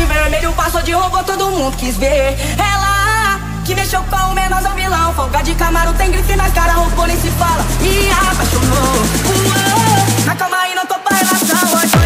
de vermelho, passou de robô, todo mundo quis ver. Ela que mexeu com o menorzão vilão, folga de Camaro, tem grife nas caras, roubou nem se fala. Me apaixonou, na calma aí não tô pra relação hoje.